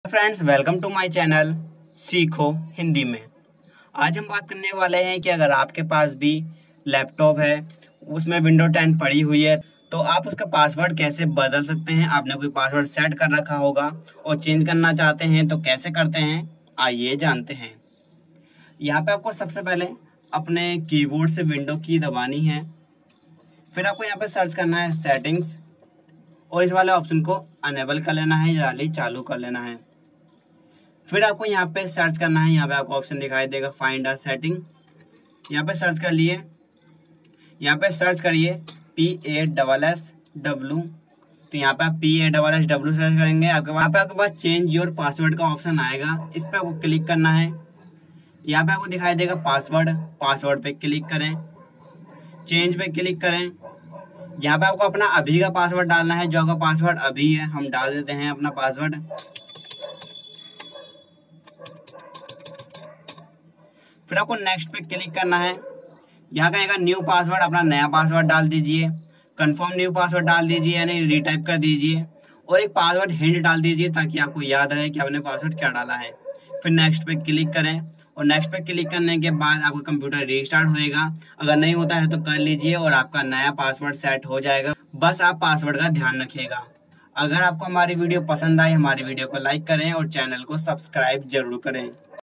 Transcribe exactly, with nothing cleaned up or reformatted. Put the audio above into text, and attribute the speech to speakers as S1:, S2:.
S1: Friends, welcome to my channel सीखो हिंदी में। आज हम बात करने वाले हैं कि अगर आपके पास भी लैपटॉप है, उसमें विंडो टेन पड़ी हुई है, तो आप उसका पासवर्ड कैसे बदल सकते हैं। आपने कोई पासवर्ड सेट कर रखा होगा और चेंज करना चाहते हैं तो कैसे करते हैं, आइए जानते हैं। यहाँ पे आपको सबसे पहले अपने कीबोर्ड से विंडो की दबानी है। फिर आपको यहाँ पे सर्च करना है सेटिंग्स और इस वाले ऑप्शन को अनेबल कर लेना है, यानी चालू कर लेना है। फिर आपको यहाँ पे सर्च करना है, यहाँ पे आपको ऑप्शन दिखाई देगा फाइंड अ सेटिंग। यहाँ पे सर्च कर लिए, यहाँ पे सर्च करिए P A double S W. तो यहाँ पे आप P A double S W search करेंगे, आपके वहाँ पे आपके पास चेंज योर पासवर्ड का ऑप्शन आएगा। इस पर आपको क्लिक करना है। यहाँ पे आपको दिखाई देगा पासवर्ड, पासवर्ड पे क्लिक करें, चेंज पे क्लिक करें। यहाँ पे आपको अपना अभी का पासवर्ड डालना है, जो आपका पासवर्ड अभी है हम डाल देते हैं अपना पासवर्ड। फिर आपको नेक्स्ट पे क्लिक करना है। यहाँ कहेगा न्यू पासवर्ड, अपना नया पासवर्ड डाल दीजिए। कंफर्म न्यू पासवर्ड डाल दीजिए, यानी रीटाइप कर दीजिए। और एक पासवर्ड हिंट डाल दीजिए ताकि आपको याद रहे कि आपने पासवर्ड क्या डाला है। फिर नेक्स्ट पे क्लिक करें और नेक्स्ट पे क्लिक करने के बाद आपका कंप्यूटर रीस्टार्ट होएगा। अगर नहीं होता है तो कर लीजिए और आपका नया पासवर्ड सेट हो जाएगा। बस आप पासवर्ड का ध्यान रखिएगा। अगर आपको हमारी वीडियो पसंद आई, हमारी वीडियो को लाइक करें और चैनल को सब्सक्राइब जरूर करें।